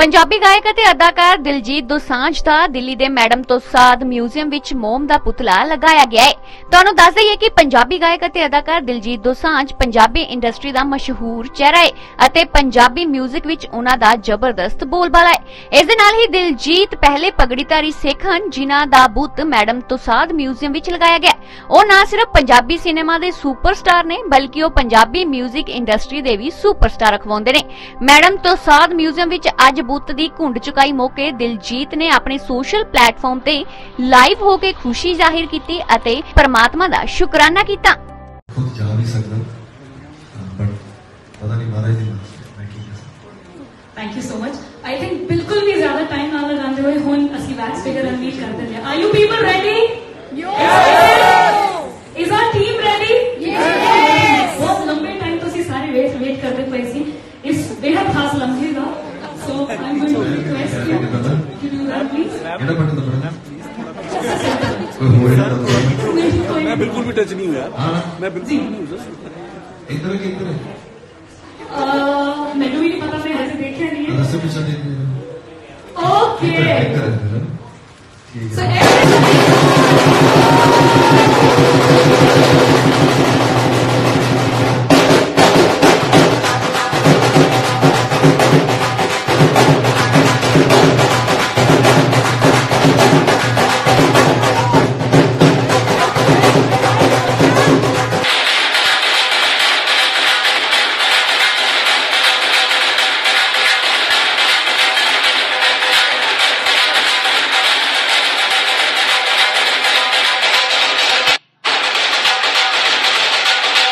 पंजाबी गायक ਅਤੇ अदाकार दिलजीत दोसांझ ਦਾ ਦਿੱਲੀ ਦੇ ਮੈਡਮ ਤੁਸਾਦ ਮਿਊਜ਼ੀਅਮ ਵਿੱਚ ਮੋਮ ਦਾ ਪੁਤਲਾ ਲਗਾਇਆ ਗਿਆ ਹੈ। ਤੁਹਾਨੂੰ ਦੱਸ ਦਈਏ ਕਿ ਪੰਜਾਬੀ ਗਾਇਕ ਅਤੇ ਅਦਾਕਾਰ ਦਿਲਜੀਤ ਦੋਸਾਂਝ ਪੰਜਾਬੀ ਇੰਡਸਟਰੀ ਦਾ ਮਸ਼ਹੂਰ ਚਿਹਰਾ ਹੈ ਅਤੇ ਪੰਜਾਬੀ 뮤직 ਵਿੱਚ ਉਹਨਾਂ ਦਾ ਜ਼ਬਰਦਸਤ ਬੋਲਬਾਲਾ ਹੈ। ਇਸ ਦੇ ਨਾਲ ਹੀ ਦਿਲਜੀਤ ਪਹਿਲੇ ਪਗੜੀਧਾਰੀ ਸਿੱਖ ਹਨ ਜਿਨ੍ਹਾਂ ਦਾ ਬੁੱਤ ਮੈਡਮ ਤੁਸਾਦ ਮਿਊਜ਼ੀਅਮ ਵਿੱਚ ਲਗਾਇਆ ਗਿਆ। ਉਹ ਨਾ ਸਿਰਫ ਪੰਜਾਬੀ ਸਿਨੇਮਾ ਦੇ ਸੁਪਰਸਟਾਰ ਨੇ ਬਲਕਿ ਉਹ ਪੰਜਾਬੀ 뮤직 ਇੰਡਸਟਰੀ ਦੇ ਵੀ ਸੁਪਰਸਟਾਰ ਅਖਵਾਉਂਦੇ ਨੇ। ਮੈਡਮ ਤੁਸਾਦ ਮਿਊਜ਼ੀਅਮ ਵਿੱਚ ਅੱਜ ਬੁੱਤ ਦੀ ਘੁੰਡ ਚੁਕਾਈ ਮੌਕੇ ਦਿਲਜੀਤ ਨੇ ਆਪਣੇ ਸੋਸ਼ਲ ਪਲੇਟਫਾਰਮ ਤੇ ਲਾਈਵ ਹੋ ਕੇ ਖੁਸ਼ੀ ਜ਼ਾਹਿਰ ਕੀਤੀ ਅਤੇ परमात्मा दा शुकराना कीता। खुद जा नहीं सकता बट पता नहीं महाराज जी मैं की कर सकता। Thank you so much. I think बिल्कुल भी ज्यादा टाइम ना लगाते हुए हुन असली वैक्स फिगर अनलीश कर देते हैं। Are you people ready? Yes. Is our team ready? Yes. बहुत लंबे टाइम तो सी सारे वेट करते पे सी इस बेहद खास लम्हे का so I am going to request you to do that please. एड़ा बटन दबाना मैं बिल्कुल भी टच नहीं हुआ। मैं बिल्कुल नहीं हूँ इधर के इधर मैंने भी नहीं पता मैं ऐसे देखा नहीं है। रस्ते पीछे देखने ओके सो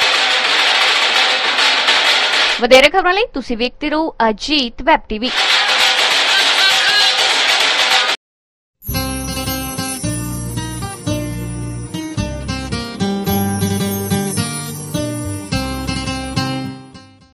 ਵਧੇਰੇ ਖਬਰਾਂ ਲਈ ਤੁਸੀਂ ਵੇਖਦੇ ਰਹੋ ਅਜੀਤ ਵੈਬ ਟੀਵੀ।